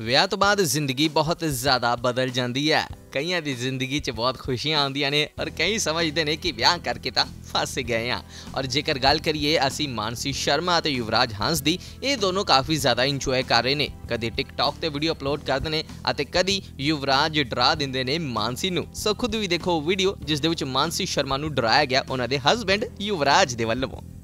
ਵਿਆਹ ਤੋਂ ਬਾਅਦ ਜ਼ਿੰਦਗੀ ਬਹੁਤ ਜ਼ਿਆਦਾ ਬਦਲ ਜਾਂਦੀ ਹੈ। ਕਈਆਂ ਦੀ ਜ਼ਿੰਦਗੀ 'ਚ ਬਹੁਤ ਖੁਸ਼ੀਆਂ ਆਉਂਦੀਆਂ ਨੇ ਔਰ ਕਈ ਸਮਝਦੇ ਨੇ ਕਿ ਵਿਆਹ ਕਰਕੇ ਤਾਂ ਫਸ ਗਏ ਆ। ਔਰ ਜੇਕਰ ਗੱਲ ਕਰੀਏ ਅਸੀਂ ਮਾਨਸੀ ਸ਼ਰਮਾ ਅਤੇ ਯੁਵਰਾਜ ਹੰਸ ਦੀ, ਇਹ ਦੋਨੋਂ ਕਾਫੀ ਜ਼ਿਆਦਾ ਇੰਜੋਏ ਕਰ ਰਹੇ ਨੇ। ਕਦੇ ਟਿਕਟੌਕ ਤੇ ਵੀਡੀਓ ਅਪਲੋਡ ਕਰਦੇ ਨੇ ਅਤੇ ਕਦੀ ਯੁਵਰਾਜ ਡਰਾ ਦਿੰਦੇ ਨੇ ਮਾਨਸੀ ਨੂੰ। ਸੋ ਖੁਦ ਵੀ ਦੇਖੋ ਵੀਡੀਓ ਜਿਸ ਦੇ ਵਿੱਚ ਮਾਨਸੀ ਸ਼ਰਮਾ ਨੂੰ ਡਰਾਇਆ ਗਿਆ ਉਹਨਾਂ ਦੇ ਹਸਬੈਂਡ ਯੁਵਰਾਜ ਦੇ ਵੱਲੋਂ।